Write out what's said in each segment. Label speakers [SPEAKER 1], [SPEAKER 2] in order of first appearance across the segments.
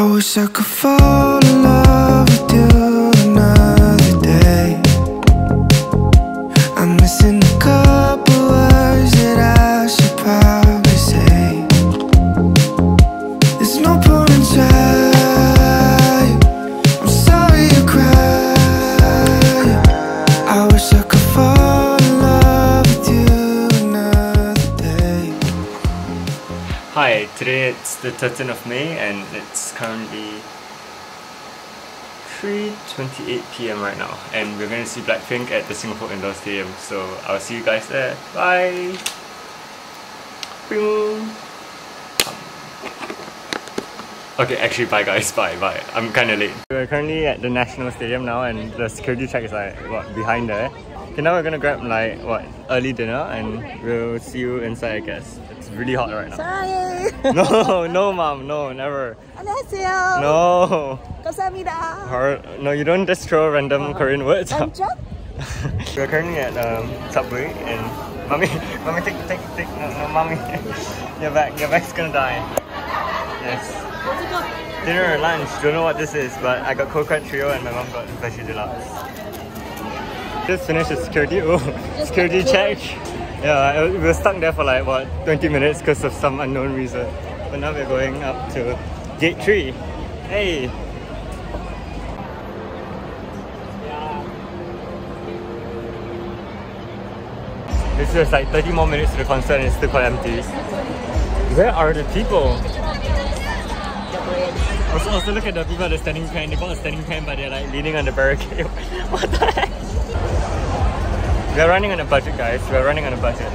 [SPEAKER 1] I wish I could fall in love with you another day. I'm missing a couple words that I should probably say. There's no point in trying, I'm sorry you cried. I wish I could fall in love with you another day.
[SPEAKER 2] Hi, today it's the 13th of May and it's currently 3:28 PM right now, and we're going to see Blackpink at the Singapore Indoor Stadium, so I'll see you guys there. Bye! Okay, actually bye guys, bye. I'm kinda late. We're currently at the National Stadium now and the security check is like, what, behind there. Okay, now we're gonna grab like, what, early dinner and we'll see you inside I guess. It's really hot right now.
[SPEAKER 3] Sorry.
[SPEAKER 2] No mom, no, never.
[SPEAKER 3] 안녕하세요.
[SPEAKER 2] No.
[SPEAKER 3] 감사합니다.
[SPEAKER 2] No, you don't just throw random Korean words out.
[SPEAKER 3] Jump.
[SPEAKER 2] We're currently at Subway and mommy, take, no, mommy. Your back's gonna die. Yes. Dinner or lunch, don't know what this is, but I got coconut trio and my mom got veggie deluxe. Just finished the security check. Yeah, we were stuck there for like, what, 20 minutes because of some unknown reason. But now we're going up to gate 3. Hey! It's just like 30 more minutes to the concert and it's still quite empty. Where are the people? Also look at the people at the standing pen. They bought a standing pen but they're like leaning on the barricade. What the heck? We're running on a budget guys, we're running on a budget.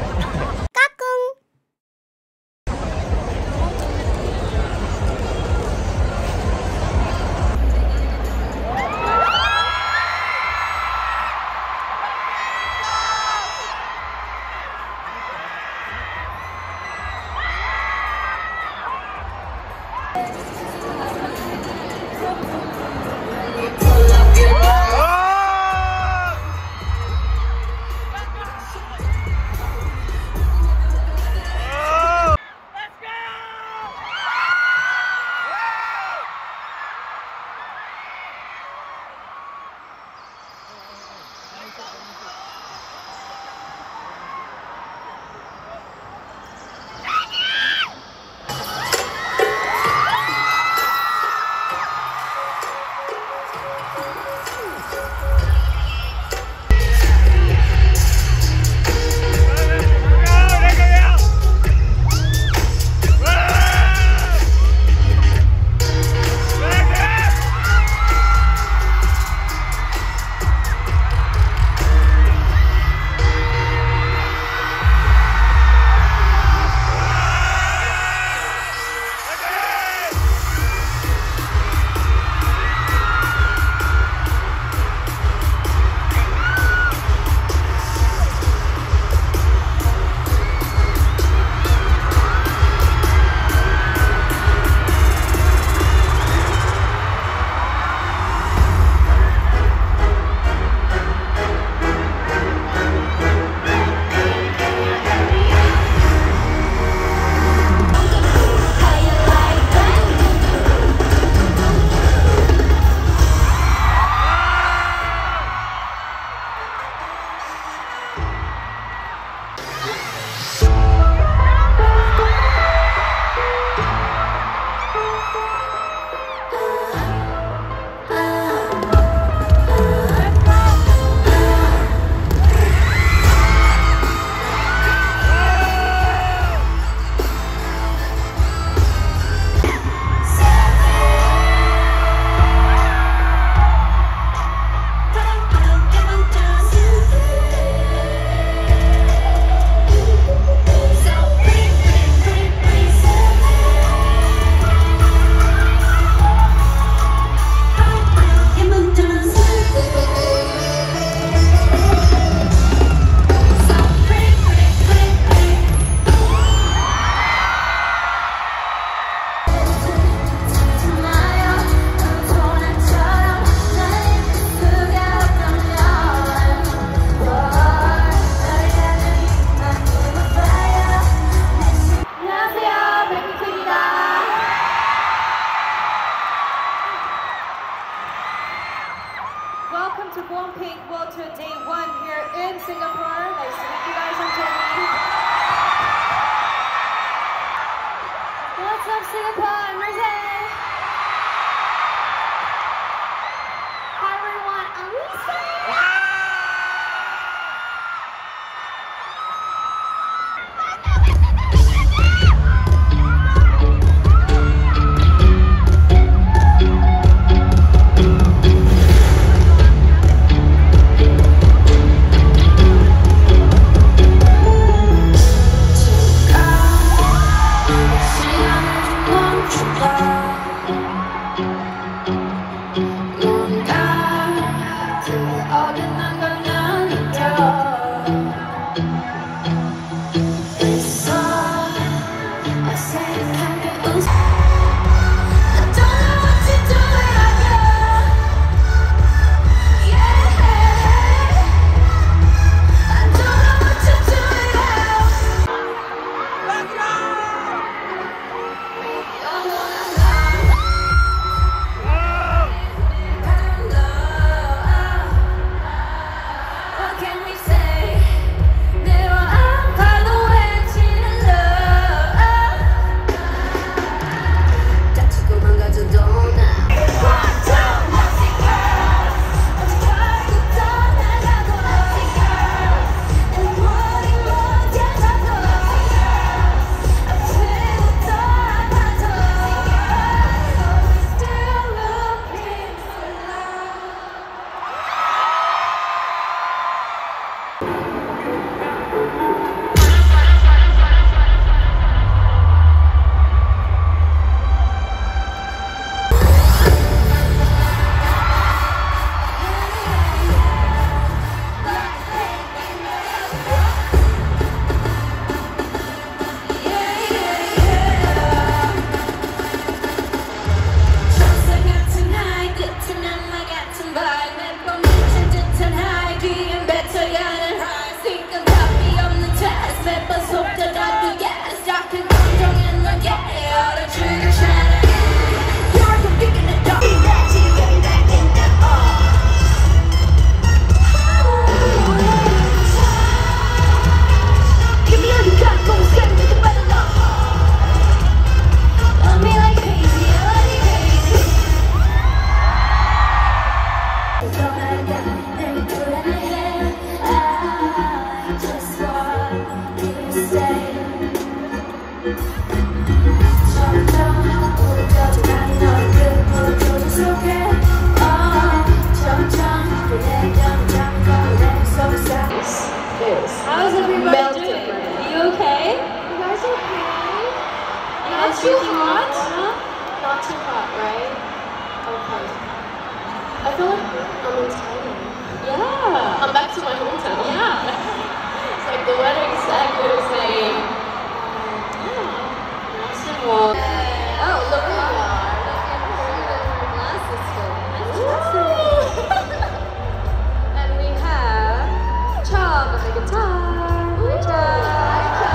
[SPEAKER 4] How's everybody doing? Are you okay? You guys okay? Not too hot? Not too hot, right? Okay. I feel like I'm in Thailand. Yeah. I'm back to my hometown. Yeah. It's like the weather is exactly the same. Yeah. Nice and warm. Oh, look at that. Glasses still. And we have Chong on the guitar. Hi, Chong.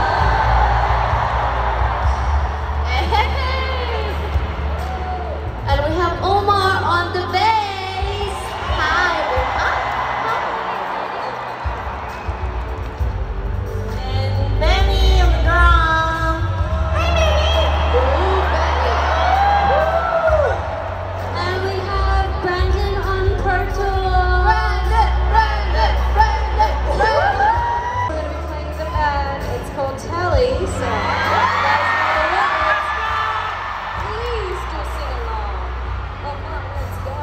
[SPEAKER 4] Hey. And we have Omar on the bass. Hi, Omar. And Benny on the drum. Hi, Benny. Ooh, Benny. Woo. And we have Brandon on Portal. Brandon. We're going to be playing the band. It's called Tally. So, you guys know the lyrics. Please do sing along. Come on, let's go.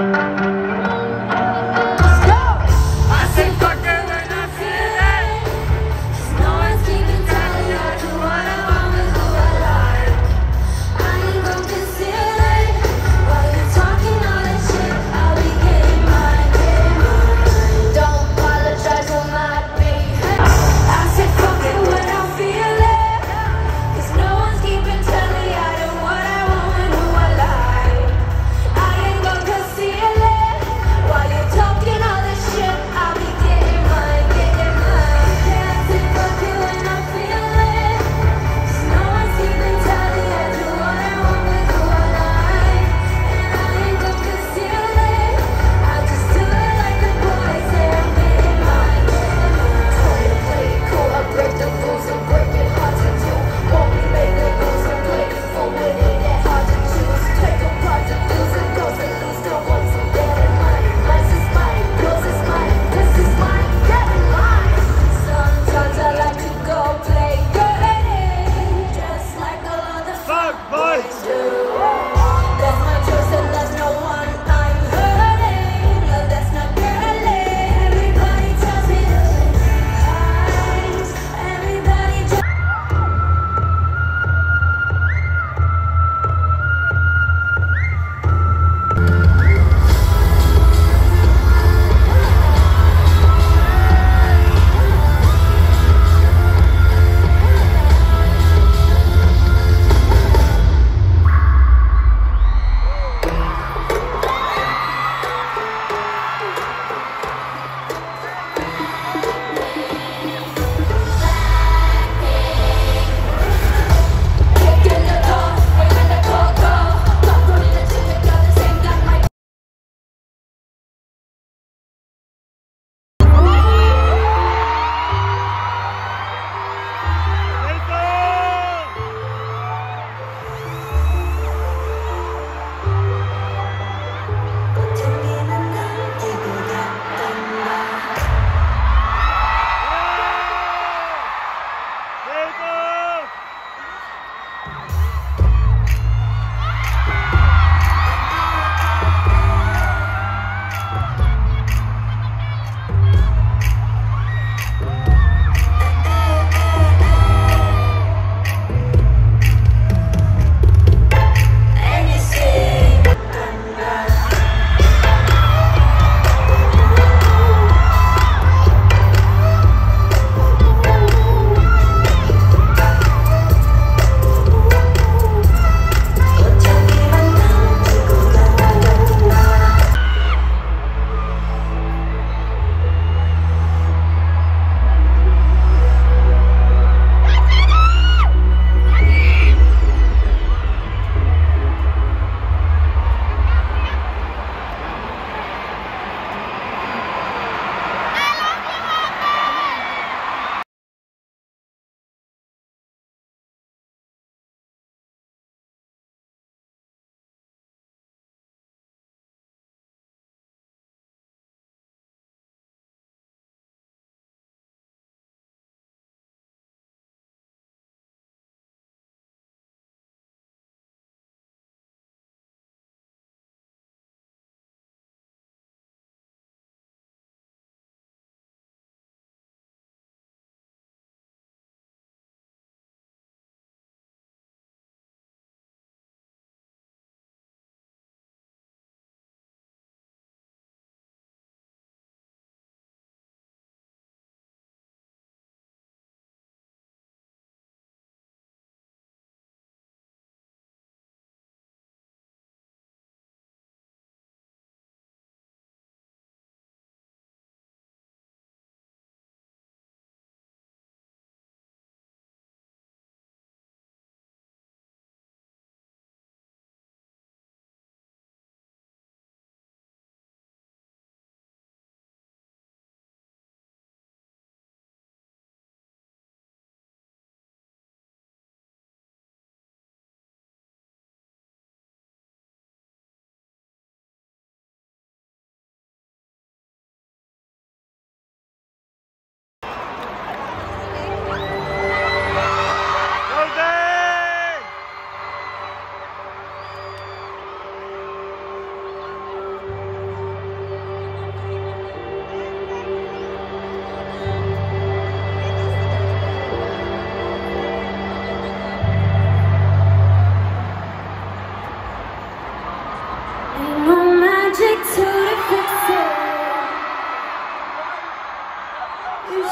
[SPEAKER 1] I said fuck it when I feel it.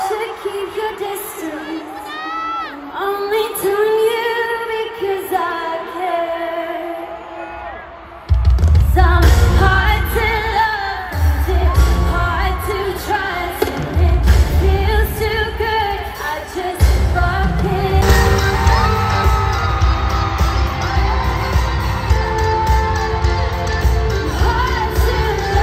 [SPEAKER 4] to keep your distance. Only telling you because I care. 'Cause I'm hard to love and it's hard to trust, and it feels too good. I just fuck it. Hard to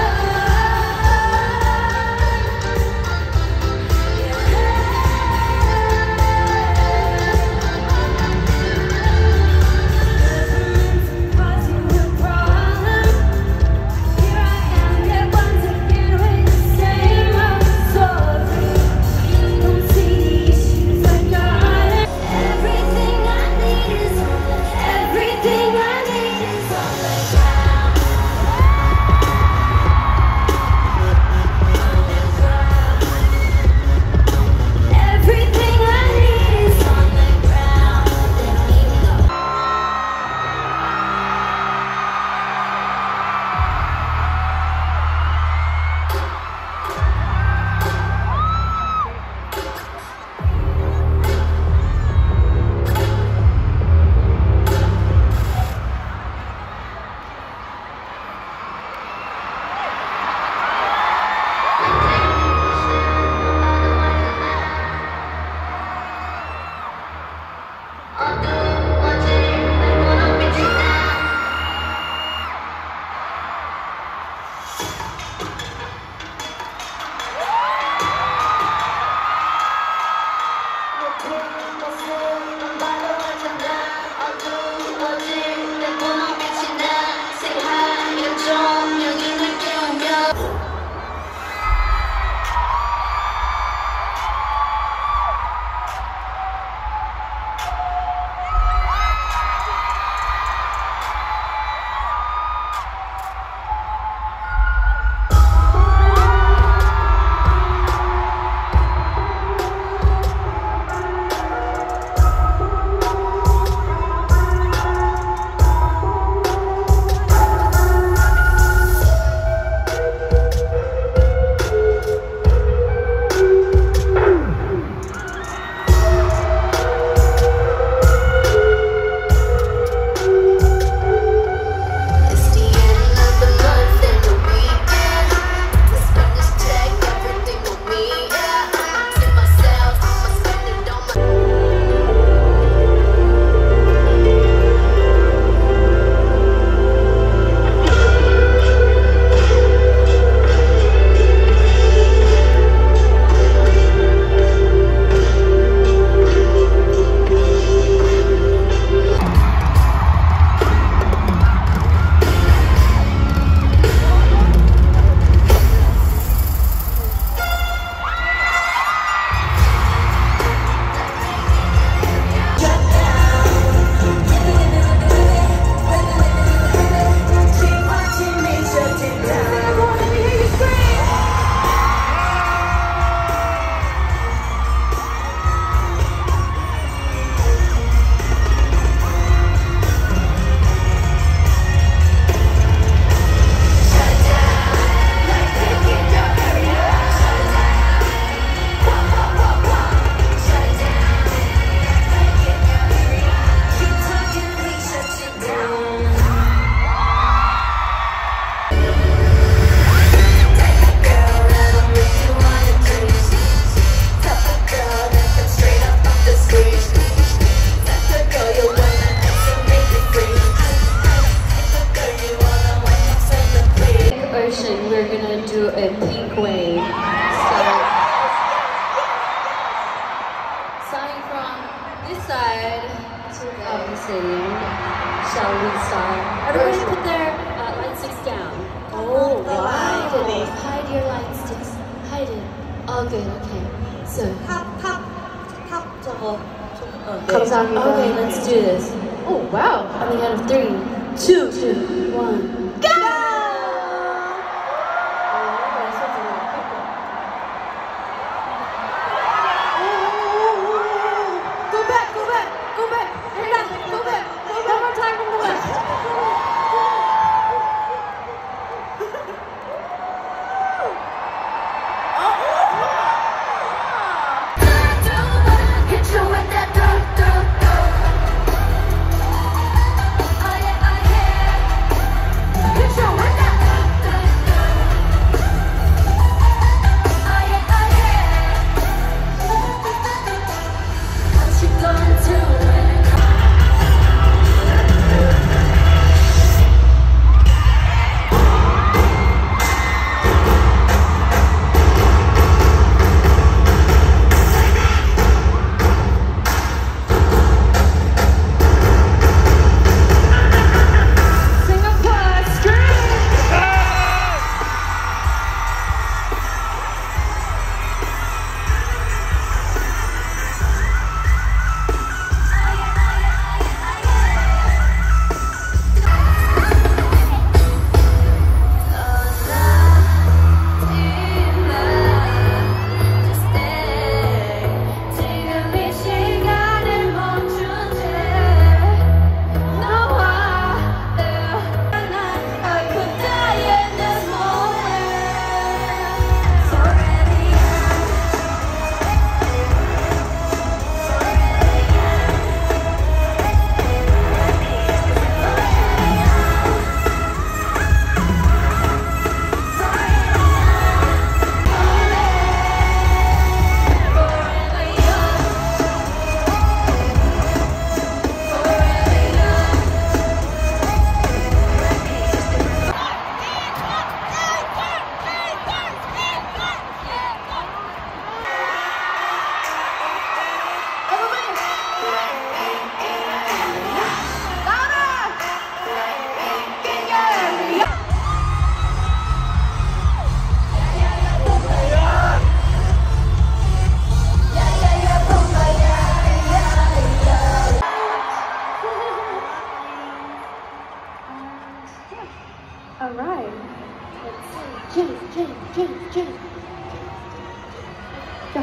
[SPEAKER 5] stadium. Shall we start? Everybody put their light sticks down. Oh, wow. Hide your light sticks. Hide it. Oh, good. Okay. So.
[SPEAKER 3] 탑 저거
[SPEAKER 5] 감사합니다. Okay, let's do this. Oh, wow. On the count of 3, 2, 1, go!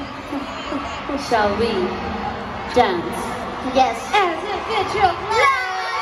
[SPEAKER 5] Shall we dance?
[SPEAKER 4] Yes.
[SPEAKER 5] As if it's your life.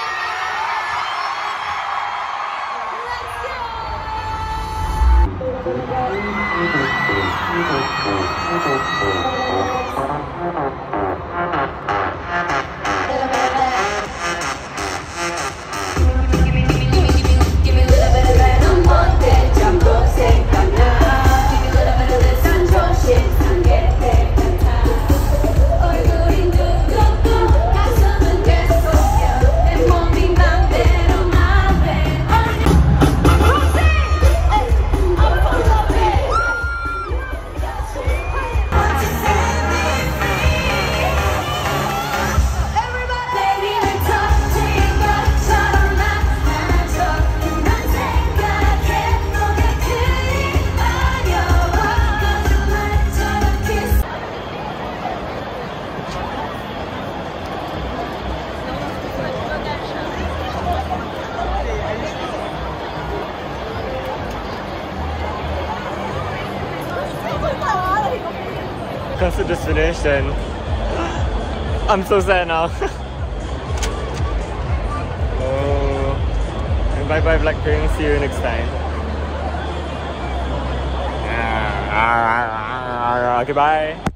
[SPEAKER 2] Concert just finished and I'm so sad now. Oh, and bye bye Blackpink, see you next time. Okay, bye.